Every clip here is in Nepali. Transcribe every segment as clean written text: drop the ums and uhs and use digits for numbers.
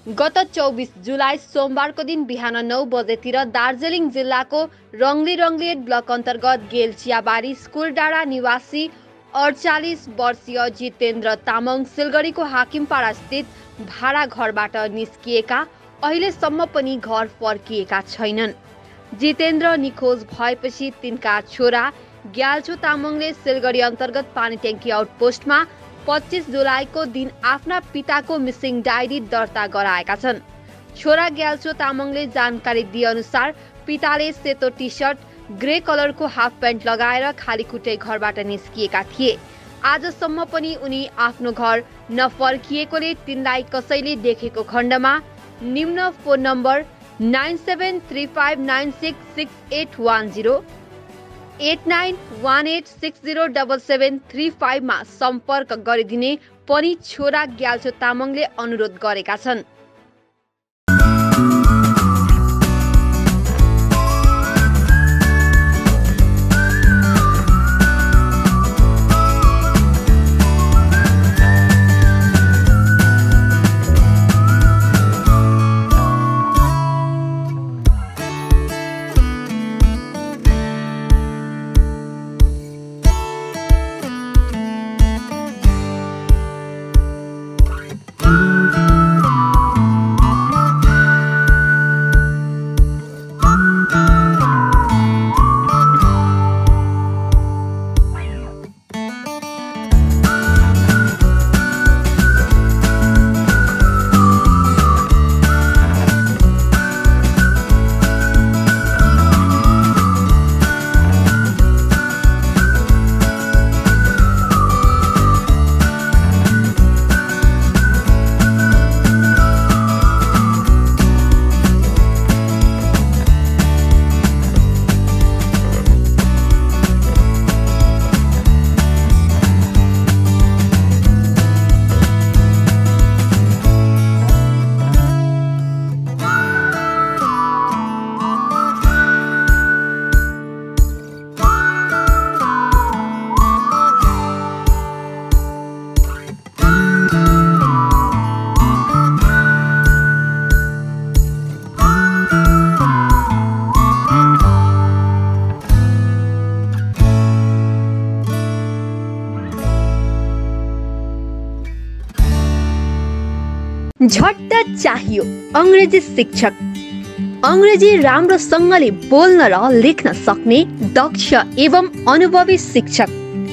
गत 24 जुलाई सोमबारको दिन बिहान 9 बजेतिर दार्जिलिङ जिल्लाको रङ्गली ब्लक अन्तर्गत गेलचियाबारी स्कुल डाँडा निवासी 48 वर्षीय जितेन्द्र तामाङ सिलगढीको हाकिमपाडा स्थित भाडा घरबाट निस्किएका अहिलेसम्म पनि घर फर्किएका छैनन्। जितेन्द्र निखोज भएपछि तिनका छोरा ग्याल्छो तामाङले सिलगढी अन्तर्गत पानी ट्याङ्की आउटपोस्टमा 25 जुलाईको दिन आफ्ना पिताको मिसिङ डायरी दर्ता गराएका छन्। छोरा ग्याल्छो तामाङले जानकारी दिए अनुसार पिताले सेतो टी सर्ट, ग्रे कलरको हाफ प्यान्ट लगाएर खाली खुट्टै घरबाट निस्किएका थिए। आजसम्म पनि उनी आफ्नो घर नफर्किएकोले तिनलाई कसैले देखेको खण्डमा निम्न फोन नम्बर 9735966810 8918607735 मा सम्पर्क गरिदिने पनि छोरा ग्याल्छो तामाङले अनुरोध गरेका छन्। झट्ट चाहियो अंग्रेजी शिक्षक। अंग्रेजी राम्रोसँगले बोल्न र लेख्न सक्ने दक्ष एवं अनुभवी शिक्षक।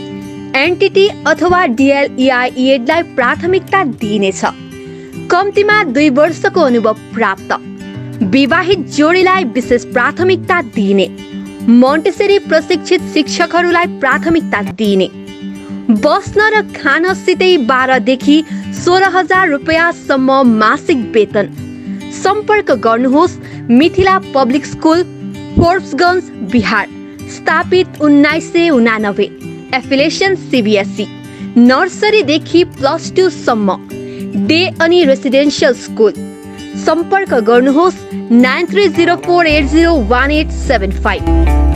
एनटीटी अथवा डीएलईआईएडलाई प्राथमिकता दिइनेछ। कम्तीमा 2 वर्षको अनुभव प्राप्त। विवाहित जोडीलाई विशेष प्राथमिकता दिइने। मोन्टेसरी प्रशिक्षित शिक्षकहरूलाई प्राथमिकता दिइने। बस्न र खान सितै 12 देखि 16,000 रुपैयाँसम्म मासिक वेतन। सम्पर्क गर्नुहोस् मिथिला पब्लिक स्कुल, फोर्ब्सगञ्ज, बिहार। स्थापित 1989। Affiliation CBSE. नर्सरीदेखि +2 सम्म। डे अनि रेसिडेन्शियल स्कुल। सम्पर्क गर्नुहोस् 9304801875।